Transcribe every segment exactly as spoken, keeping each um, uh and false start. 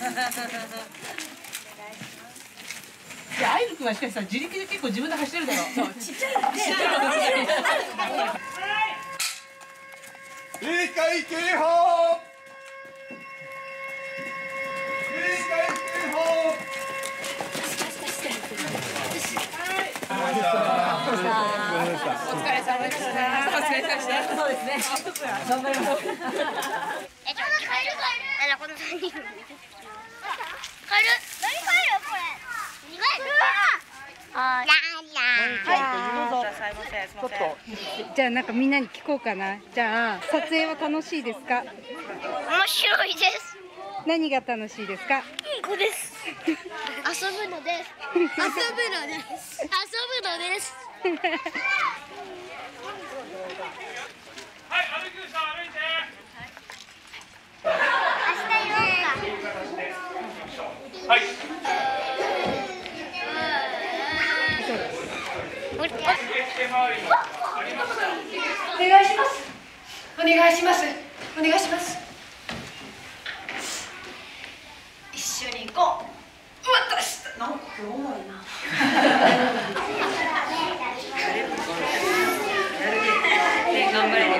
いや、アイル君はしかしさ、自力で結構自分で走れるだろう。そう、ちっちゃい。 警戒警報。警戒警報。 お疲れ様でした。お疲れ様でした。そうですね。頑張ります。え、ちょっと帰る帰る。あら、この三人。帰る。何帰るよこれ。帰る。あー。 じゃあなんかみんなに聞こうかな。じゃあ撮影は楽しいですか？ 面白いです。 何が楽しいですか？ いい子です。遊ぶのです。遊ぶのです。遊ぶのです。 はい、歩く人歩いて。 明日言おうか。 はい。 お願いします。お願いします。お願いします。一緒に行こう。私なんか重いな。頑張れるよ。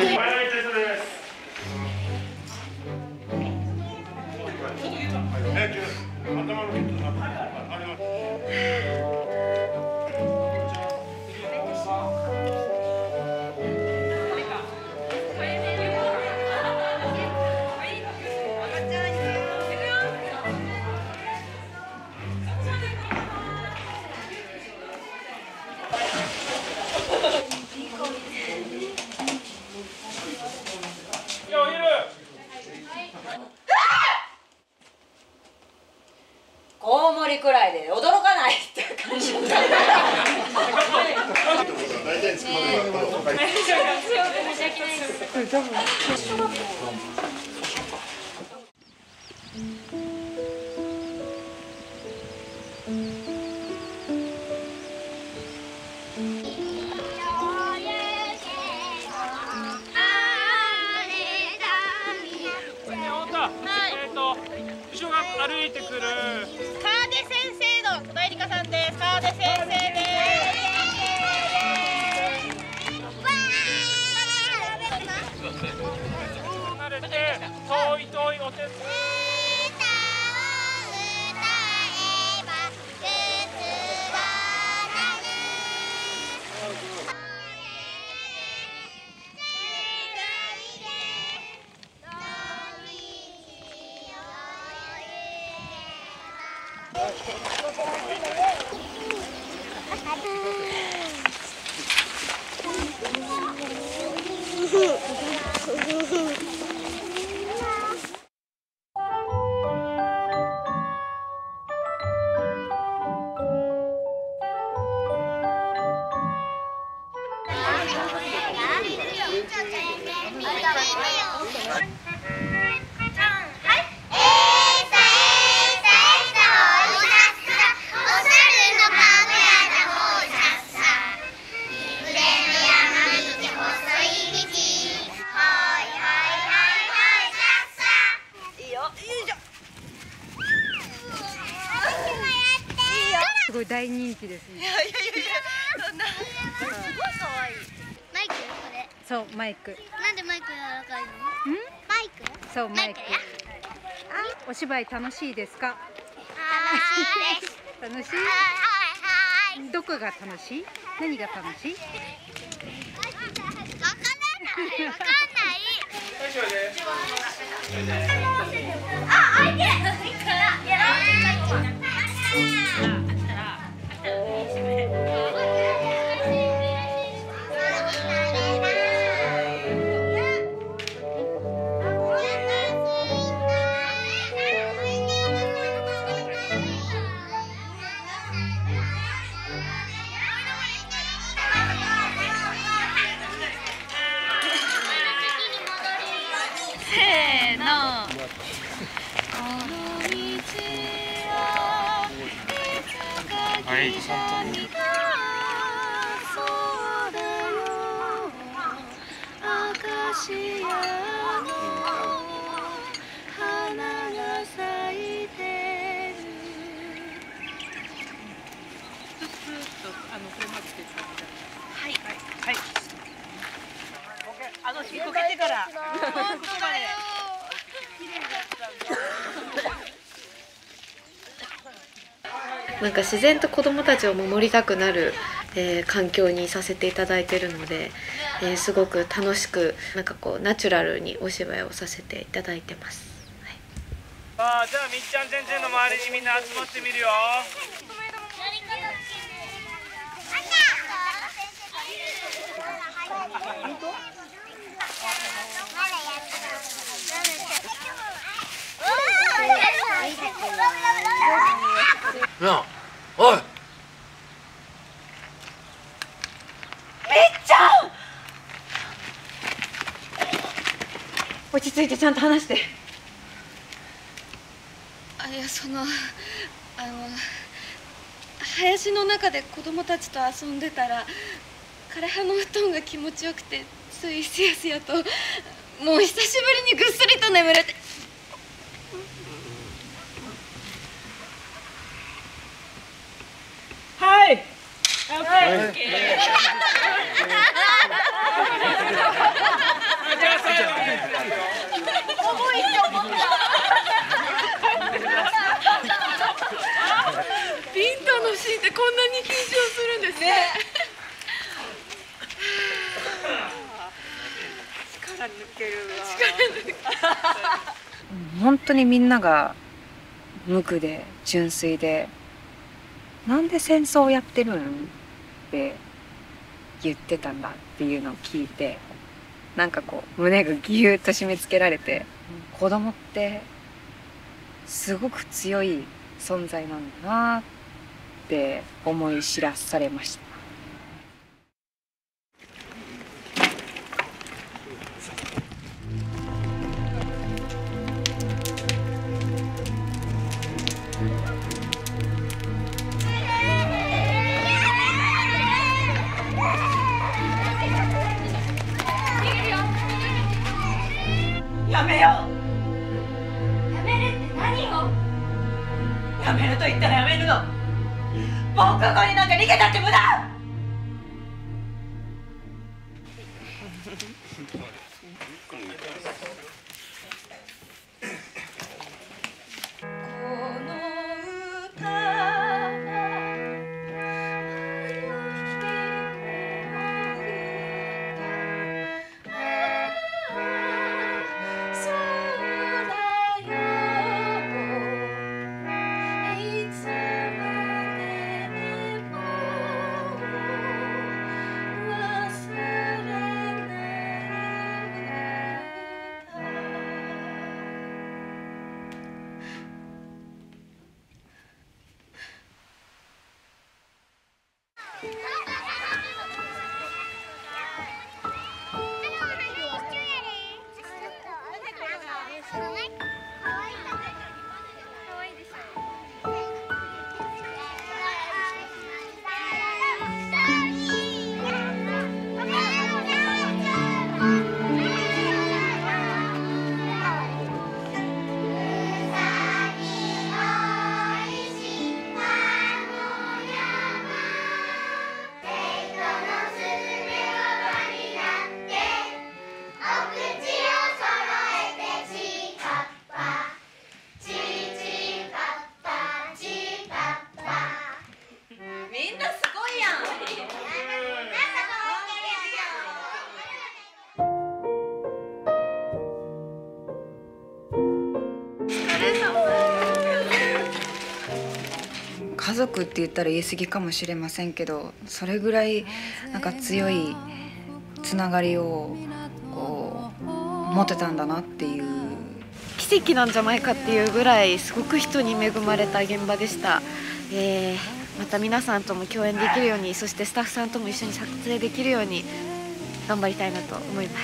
コウモリくらいで驚かないって感じ。 大体つくまではこの。 後ろが歩いてくる。 川出先生の戸田恵梨香さんです。川出先生です。 慣れて遠い遠いお手。 すごい大人気ですね。 いやいやいやそんな。すごい可愛い。 マイクこれ。 そうマイク。 なんでマイク柔らかいの？ ん？ マイク？ そうマイク。 あ、 お芝居楽しいですか？楽しいです。楽しい？どこが楽しい？何が楽しい？ わからない。わかんない。あ、開いてる。 せーの。 はい、ちゃんと。 花が咲いなんか自然と子どもたちを守りたくなる、えー、環境にさせていただいているので、えー、すごく楽しくなんかこうナチュラルにお芝居をさせていただいてます。 はい、あじゃあみっちゃん先生の周りにみんな集まってみるよ。 なあ、おい。 落ち着いてちゃんと話して。 あ、いや、そのあの林の中で子供たちと遊んでたら枯葉の布団が気持ちよくてついすやすやともう久しぶりにぐっすりと眠れて。 はい。 ビンタのシーンってこんなに緊張するんですね。力抜けるわ。力抜ける。 本当にみんなが無垢で純粋で、なんで戦争をやってるんって言ってたんだっていうのを聞いて、なんかこう胸がギューッと締め付けられて、子供ってすごく強い存在なんだなって思い知らされました。 やめよう。やめるって何を？やめると言ったらやめるの。防空壕になんか逃げたって無駄。 家族って言ったら言い過ぎかもしれませんけど、それぐらいなんか強いつながりをこう持てたんだなっていう、 奇跡なんじゃないかっていうぐらいすごく人に恵まれた現場でした。えー、また皆さんとも共演できるように、そしてスタッフさんとも一緒に撮影できるように頑張りたいなと思います。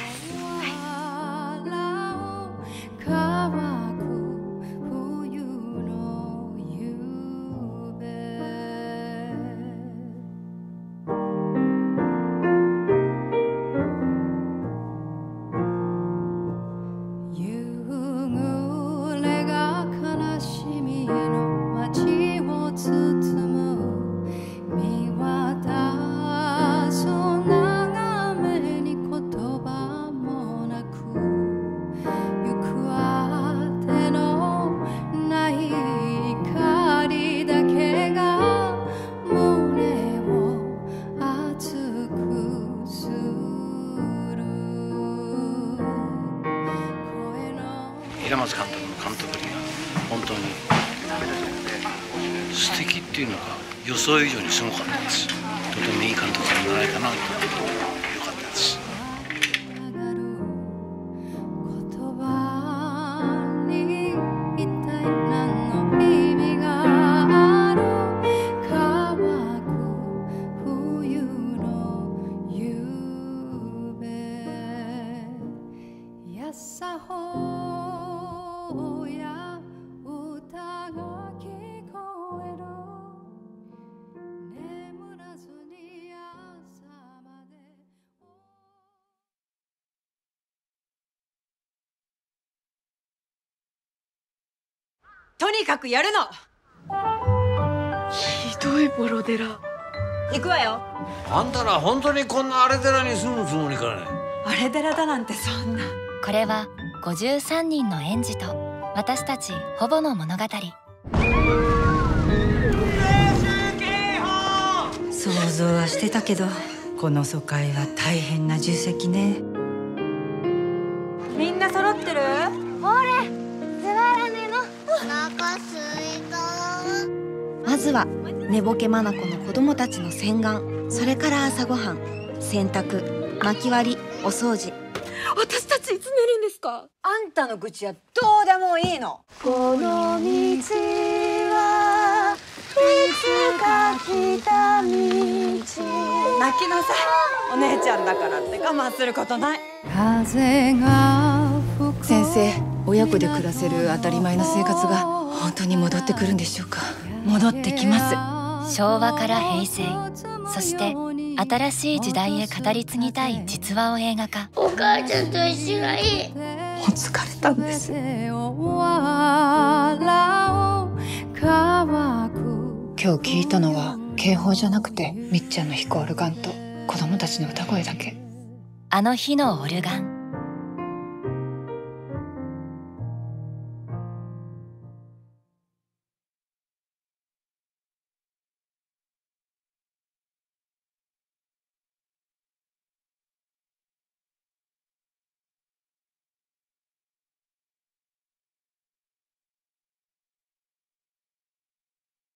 見渡そう眺めに言葉平松監督の監督力が本当に素敵っていうのが予想以上にすごかったです。とてもいい監督さんじゃないかなと思ってよかったです。 とにかくやるの。 ひどいボロ寺。 行くわよ。 あんたら本当にこんな荒れ寺に住むつもりかね。 荒れ寺だなんてそんな。 これはごじゅうさんにんの園児と私たちほぼの物語。 想像はしてたけど、この疎開は大変な重責ね。みんな揃ってる？ 俺座らねの。お腹すいた。 まずは寝ぼけ眼の子供たちの洗顔、それから朝ごはん、洗濯、薪割り、お掃除。私たちいつ寝るんですか？ あんたの愚痴はどうでもいいの。 この道はいつか来た道。 泣きなさい。お姉ちゃんだからって我慢することない。 風が吹く。先生、親子で暮らせる当たり前の生活が本当に戻ってくるんでしょうか？ 戻ってきます。 昭和から平成、そして新しい時代へ語り継ぎたい実話を映画化。 お母ちゃんと一緒がいい。 もう疲れたんです。 今日聞いたのは警報じゃなくてみっちゃんの弾くオルガンと子供たちの歌声だけ。 あの日のオルガン。